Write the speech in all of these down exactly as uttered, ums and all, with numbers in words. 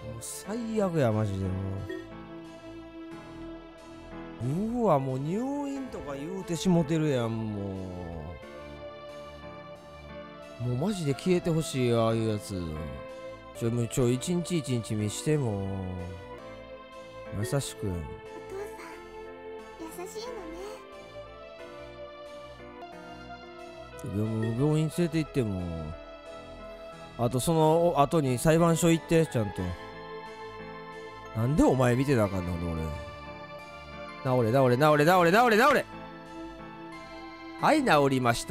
最悪やマジでもう。うわもう入院とか言うてしもてるやん。もうもうマジで消えてほしい。ああいうやつちょもうちょ一日一日見しても優しく。 お父さん優しいのね。 でも病院連れて行っても、あとその後に裁判所行ってちゃんと。なんでお前見てなあかんの俺。治れ治れ治れ治れ治れ治れ。はい治りました。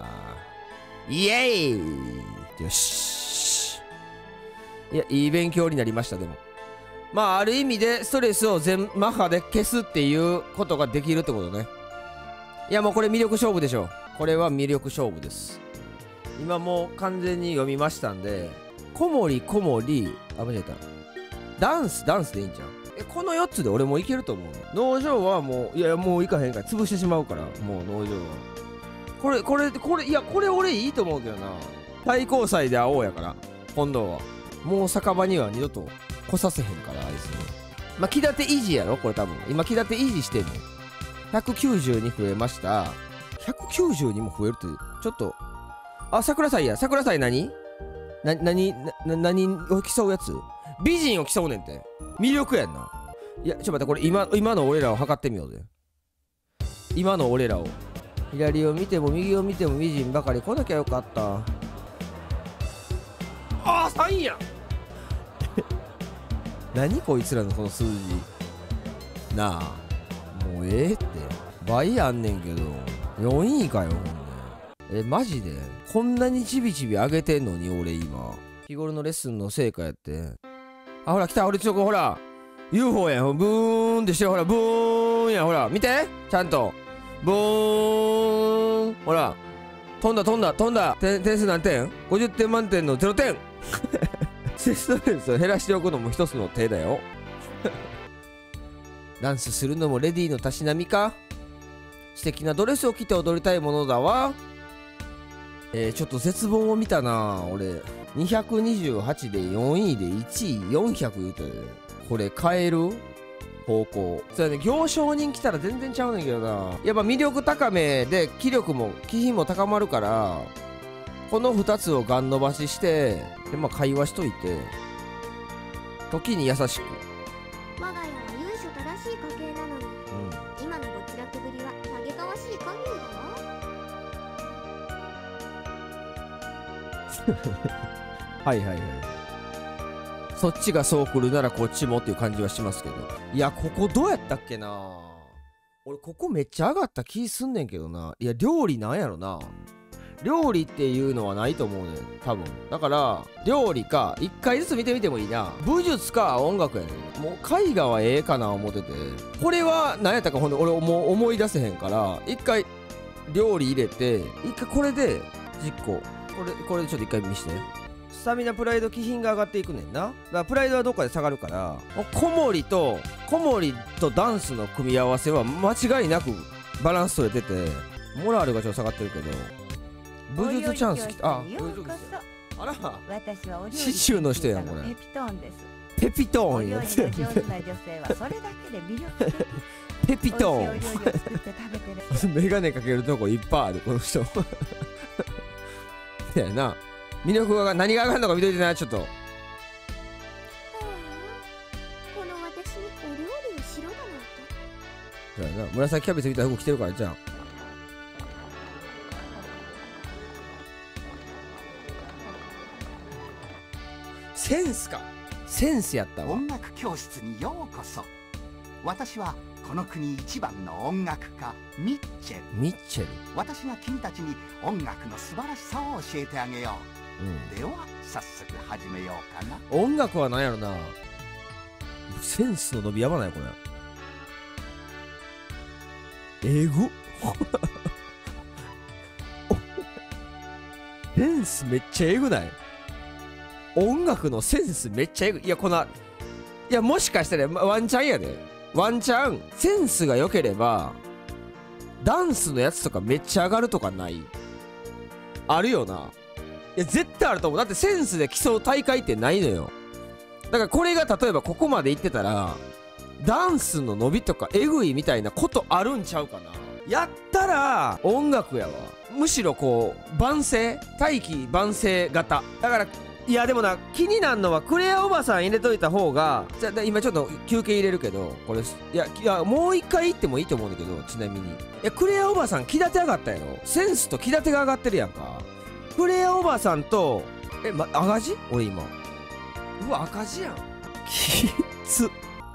イエーイ。よし。いやいい勉強になりました。でもまあある意味でストレスを全マッハで消すっていうことができるってことね。いやもうこれ魅力勝負でしょ。これは魅力勝負です。今もう完全に読みましたんで、小森小森あ間違えた。ダンスダンスでいいんじゃん。えこのよっつで俺もいけると思う。農場はもういやもういかへんから潰してしまうから。もう農場はこれこれこれいやこれ俺いいと思うけどな。対抗祭で会おうやから今度はもう酒場には二度と来させへんからあいつね。まあ気立て維持やろこれ多分。今気立て維持してんの。ひゃくきゅうじゅうに増えました。ひゃくきゅうじゅうにも増えるってちょっと。あ桜祭や。桜祭何な何な何を競うやつ。美人を競うねんって。魅力やんな。いやちょっと待ってこれ今今の俺らを測ってみようぜ。今の俺らを左を見ても右を見ても美人ばかり来なきゃよかった。ああさんや何こいつらのこの数字なあ。もうええって倍あんねんけどよんいかよほんで。えマジでこんなにちびちび上げてんのに俺今日頃のレッスンの成果やって。あほら来た。俺ちょっとほら ユーフォー やん。ブーンってしてほらブーンやん。ほら見てちゃんとブーン。ほら飛んだ飛んだ飛んだ。点数何点 ?ごじゅってん満点のゼロてんストレスを減らしておくのも一つの手だよダンスするのもレディーのたしなみか。素敵なドレスを着て踊りたいものだわ。えー、ちょっと絶望を見たな俺。にひゃくにじゅうはちでよんいでいちいよんひゃく言うてこれ変える方向。それね行商人来たら全然ちゃうねんけどな。やっぱ魅力高めで気力も気品も高まるからこのふたつをガン伸ばししてで、まあ、会話しといて時に優しく。 我が家は由緒正しい家系なのに、うん、今の没落ぶりは嘆かわしい限りだわはいはいはい。そっちがそう来るならこっちもっていう感じはしますけど。いやここどうやったっけな。俺ここめっちゃ上がった気すんねんけどな。いや料理なんやろな。料理っていうのはないと思うねん多分。だから料理か一回ずつ見てみてもいいな。武術か音楽やねん。もう絵画はええかな思ってて、これは何やったかほんで俺もう思い出せへんから一回料理入れて一回これで実行。これこれでちょっと一回見して。スタミナプライド気品が上がっていくねんな。だからプライドはどっかで下がるから小森と小森とダンスの組み合わせは間違いなくバランス取れててモラルがちょっと下がってるけど武術チャンスきた。あ武術ですよ。あら私はお料理シチューの人やんこれ。 ペピトーンです。 ペピトーンやお料理が上手な女性はそれだけで魅力的。 ペピトーン美味しいお料理を作って食べてるメガネかけるとこいっぱいあるこの人やな。魅力が何が上がるのか見といてなちょっと。 はあ、この私にお料理をしろだなんて。 そうやな。紫キャベツみたいな服着てるからじゃん。センスか。センスやったわ。 音楽教室にようこそ。私はこの国一番の音楽家ミッチェル。 ミッチェル。 私が君たちに音楽の素晴らしさを教えてあげよう、うん、では早速始めようかな。 音楽は何やろな。センスの伸びやばないこれ。えぐセンスめっちゃえぐない。音楽のセンスめっちゃえぐい。いやこのいやもしかしたらワンチャンやで。ワンチャンセンスが良ければダンスのやつとかめっちゃ上がるとかない？あるよな。いや絶対あると思う。だってセンスで競う大会ってないのよ。だだからこれが例えばここまでいってたらダンスの伸びとかえぐいみたいなことあるんちゃうかな。やったら音楽やわ。むしろこう万世大器晩成型だから。いやでもな、気になるのはクレアおばさん入れといた方が、じゃあ今ちょっと休憩入れるけど、これいやいやもう一回行ってもいいと思うんだけど、ちなみにいやクレアおばさん気立て上がったやろ。センスと気立てが上がってるやんか。クレアおばさんとえ、ま、赤字俺今うわ赤字やん。きつ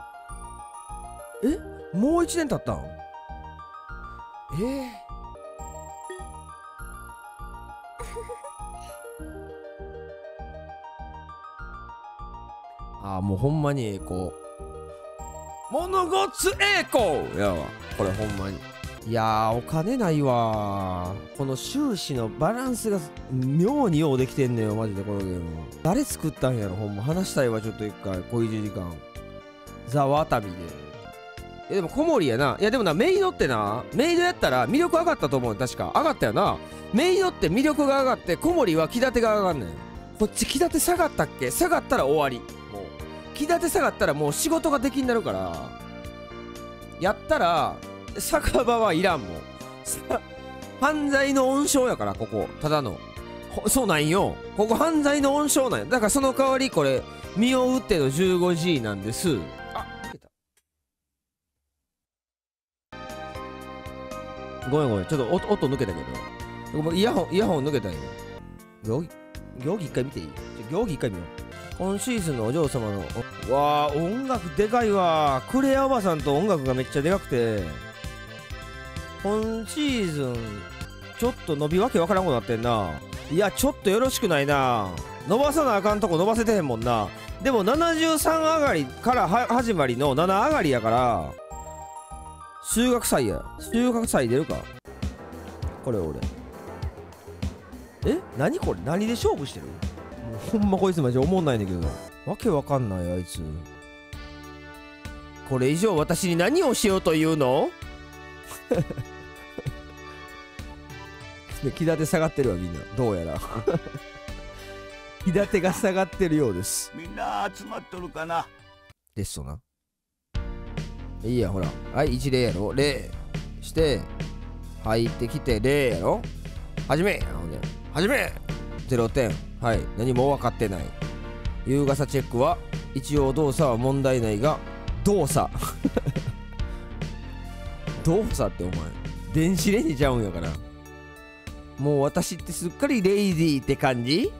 えもう一年経ったんえーあーもうほんまに栄光物ごっつ栄光やわこれほんまに。いやーお金ないわー。この収支のバランスが妙にようできてんねよマジで。このゲーム誰作ったんやろほんま。話したいわちょっと一回小いちじかんザ・ワタミで。えでも小森やな。いやでもなメイドってな、メイドやったら魅力上がったと思う。確か上がったよな。メイドって魅力が上がって小森は気立てが上がんねん。こっち気立て下がったっけ。下がったら終わり。もう気立て下がったらもう仕事ができになるから、やったら酒場はいらんもん。犯罪の温床やからここ。ただのそうなんよ。ここ犯罪の温床なんよ。だからその代わりこれ身を打っての じゅうごジー なんです。あ抜けた。ごめんごめんちょっと 音, 音抜けたけど、イヤホンイヤホン抜けたんよ。行儀行儀一回見ていい？行儀一回見よう。今シーズンのお嬢様のわあ音楽でかいわ。クレアおばさんと音楽がめっちゃでかくて、今シーズンちょっと伸びわけわからんことなってんな。いやちょっとよろしくないな。伸ばさなあかんとこ伸ばせてへんもんな。でもななじゅうさん上がりからは始まりのなな上がりやから、収穫祭や。収穫祭出るかこれ俺。え何これ何で勝負してる。もうほんまこいつマジおもんないんだけど、わけわかんないあいつ。これ以上私に何をしようというの気立て下がってるわみんな。どうやら気立てが下がってるようです。 みんな集まっとるかな。 ですとな。いいやほらはい一礼やろ。礼して入ってきて礼やろ。はじめほんではじめゼロてん。はい何も分かってない。優雅さチェックは一応動作は問題ないが動作動作ってお前電子レンジちゃうんやから。もう私ってすっかりレイジーって感じ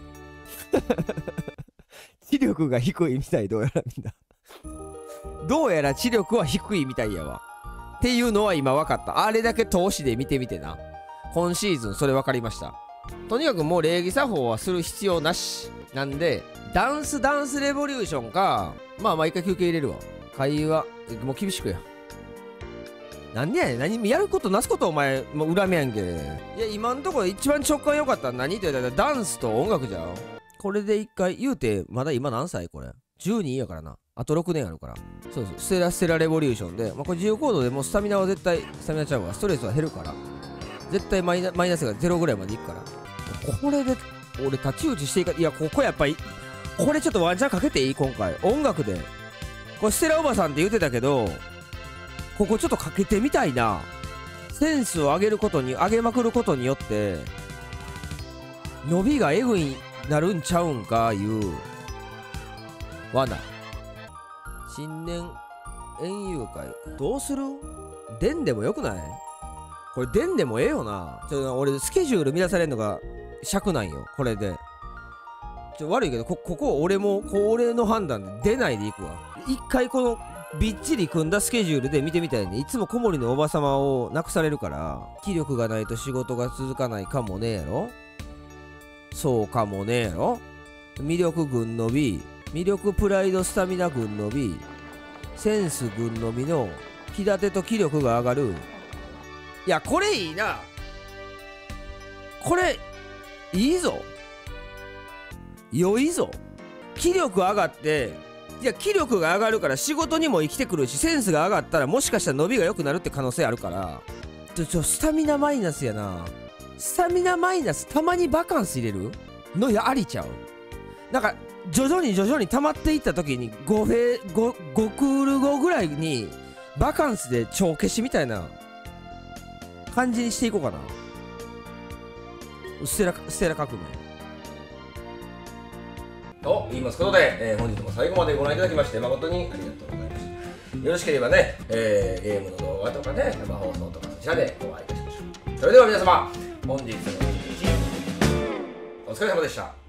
知力が低いみたい。どうやらみんなどうやら知力は低いみたいやわっていうのは今分かった。あれだけ投資で見てみてな。今シーズンそれ分かりました。とにかくもう礼儀作法はする必要なしなんで、ダンスダンスレボリューションか。まあ毎回休憩入れるわ。会話もう厳しくや。なんでやねん何やることなすことお前もう恨みやんけ。いや今んところ一番直感良かったの何って言ったらダンスと音楽じゃん。これで一回言うてまだ今何歳これじゅうにやからな。あとろくねんあるから。そうそうステラステラレボリューションで、まあ、これ自由行動でもうスタミナは絶対スタミナちゃうわストレスは減るから絶対マイナマイナスがゼロぐらいまでいくから。これで俺太刀打ちしていかいやここやっぱりこれちょっとワンチャンかけていい今回音楽で。これステラおばさんって言ってたけどここちょっとかけてみたいな。センスを上げることに上げまくることによって伸びがエグいなるんちゃうんかいう罠。新年園遊会どうする。でんでもよくない。これでんでもええよな。ちょ俺スケジュール乱されんのが尺なんよこれで。ちょ悪いけど こ, ここ俺もこれの判断で出ないでいくわ。一回このびっちり組んだスケジュールで見てみたいね。いつも小森のおばさまをなくされるから気力がないと仕事が続かないかもねえやろ。そうかもねえやろ。魅力群伸び魅力プライドスタミナ群伸びセンス群伸びの気立てと気力が上がる。いやこれいいな。これいいぞ良いぞ。気力上がっていや気力が上がるから仕事にも生きてくるしセンスが上がったらもしかしたら伸びが良くなるって可能性あるから。ちょちょスタミナマイナスやな。スタミナマイナスたまにバカンス入れるのやありちゃう。なんか徐々に徐々に溜まっていった時にごフェ 5, 5クール後ぐらいにバカンスで帳消しみたいな感じにしていこうかな。ステラステラ革命と言いますことで、えー、本日も最後までご覧いただきまして誠にありがとうございました。よろしければね、えー、ゲームの動画とかね、生放送とかそちらでお会いいたしましょう。それでは皆様、本日の一日お疲れ様でした。